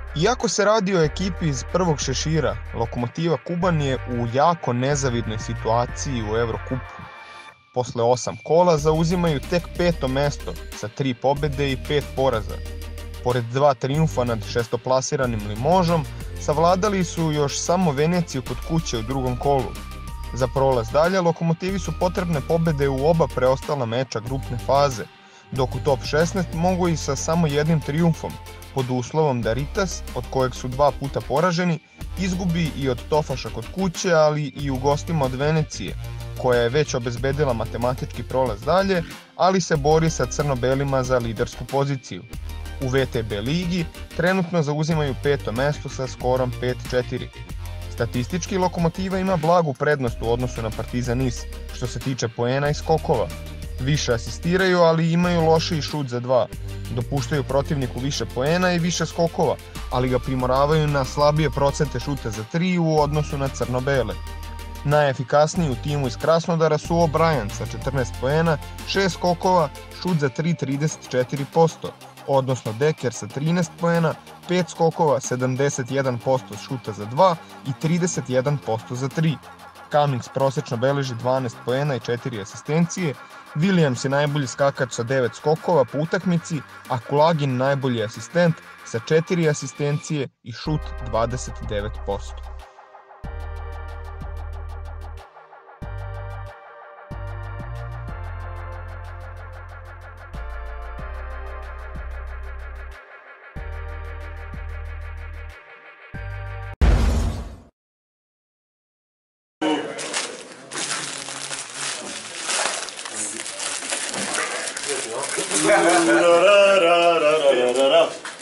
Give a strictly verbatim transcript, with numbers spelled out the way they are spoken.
Iako se radi o ekipi iz prvog šešira, Lokomotiva Kuban je u jako nezavidnoj situaciji u Evrokupu. Posle osam kola zauzimaju tek peto mesto sa tri pobede i pet poraza. Pored dva trijumfa nad šestoplasiranim Limožom, savladali su još samo Veneciju kod kuće u drugom kolu. Za prolaz dalje Lokomotivi su potrebne pobede u oba preostala meča grupne faze, dok u top šesnaest mogu i sa samo jednim trijumfom, pod uslovom da Ritas, od kojeg su dva puta poraženi, izgubi i od Tofaša kod kuće, ali i u gostima od Venecije, koja je već obezbedila matematički prolaz dalje, ali se bori sa crno-belima za lidersku poziciju. U V T B ligi trenutno zauzimaju peto mesto sa skorom pet četiri. Statistički Lokomotiva ima blagu prednost u odnosu na Partizan Nis, što se tiče poena i skokova. Više asistiraju, ali imaju lošiji šut za dva. Dopuštaju protivniku više poena i više skokova, ali ga primoravaju na slabije procente šuta za tri u odnosu na crno-bele. Najefikasniji u timu iz Krasnodara su O'Brien sa četrnaest poena, šest skokova, šut za tri trideset četiri posto, odnosno Deker sa trinaest poena, pet skokova, sedamdeset jedan posto šuta za dva i trideset jedan posto za tri. Cummings prosečno beleži dvanaest poena i četiri asistencije, Williams je najbolji skakač sa devet skokova po utakmici, a Kulagin najbolji asistent sa četiri asistencije i šut dvadeset devet posto. La la la la la la la.